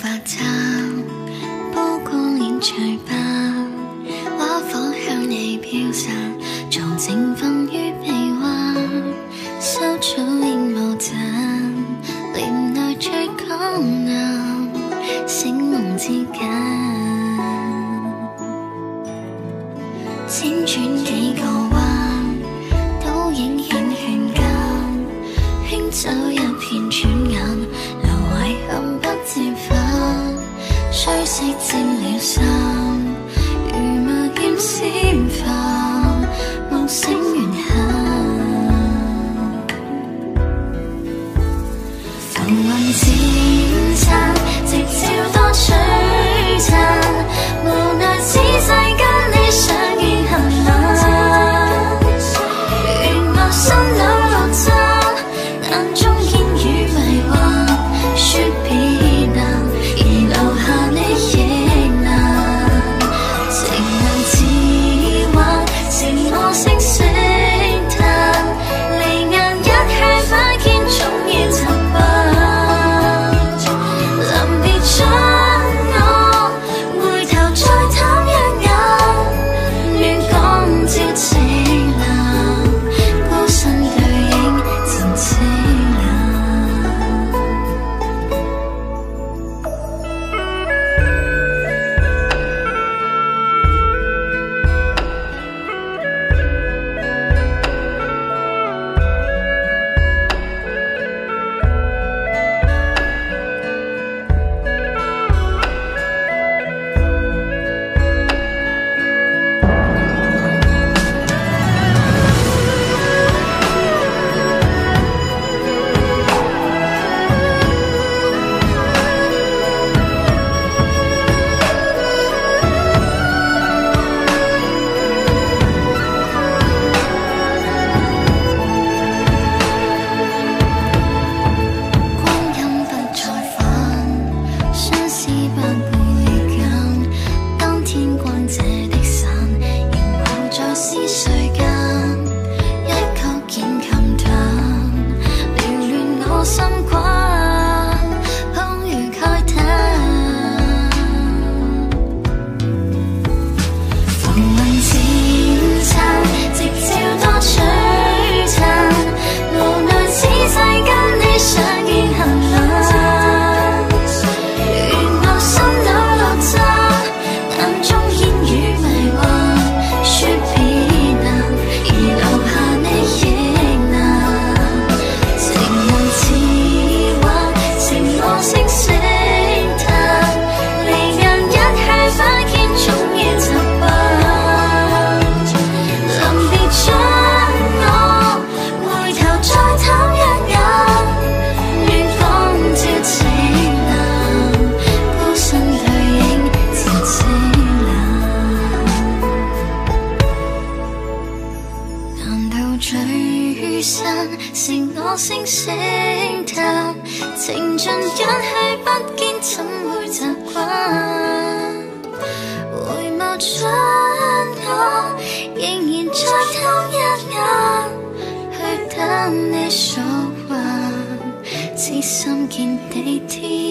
發燙，曝光煙吹爆，畫火向你飄散，從情分於臂彎，收早煙霧陣，簾內最光暗，醒夢之間，輾轉幾個彎，倒影顯勸間，輕走一片轉眼，留遺憾不折返，雖色沾了衫，如墨染閃繁，夢醒緣痕，浮雲漸散，夕照多璀璨，無奈此世間你相見恨晚，願我心裏落讚，眼中煙雨迷幻，說別難，而留下你亦難，情難自挽，情我聲聲嘆，離眼一去快見總要習慣，臨別將我回頭再探一眼，願光照晴朗，孤身對影漸清冷。聚散，剩我聲聲嘆，情盡一去不見，怎會習慣？回眸將我仍然再貪一眼，去等你數還，此心見地天。